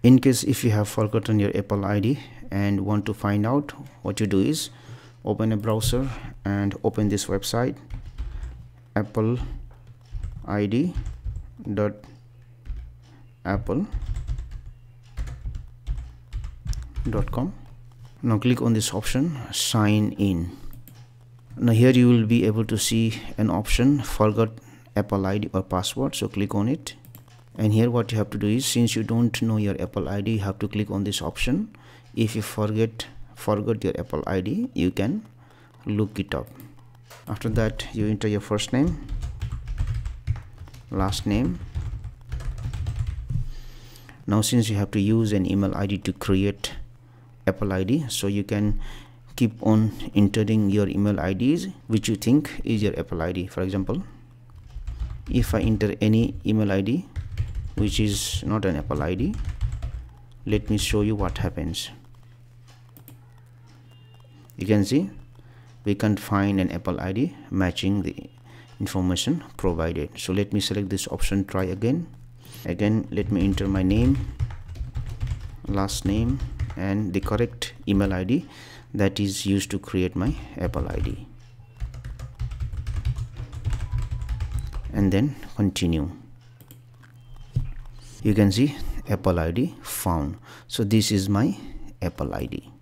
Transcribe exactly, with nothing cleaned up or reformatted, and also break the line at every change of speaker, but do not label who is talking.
In case if you have forgotten your Apple I D and want to find out, what you do is open a browser and open this website, apple I D dot apple dot com. Now click on this option, sign in. Now here you will be able to see an option, forgot Apple I D or password, so click on it. And here what you have to do is, since you don't know your Apple I D, you have to click on this option. If you forget forgot your Apple I D, you can look it up. After that, you enter your first name, last name. Now since you have to use an email I D to create Apple I D, so you can keep on entering your email I Ds which you think is your Apple I D. For example, if I enter any email I D which is not an Apple I D, let me show you what happens. You can see we can't find an Apple I D matching the information provided. So let me select this option, try again. Again, let me enter my name, last name, and the correct email I D that is used to create my Apple I D, and then continue. You can see Apple I D found. So this is my Apple I D.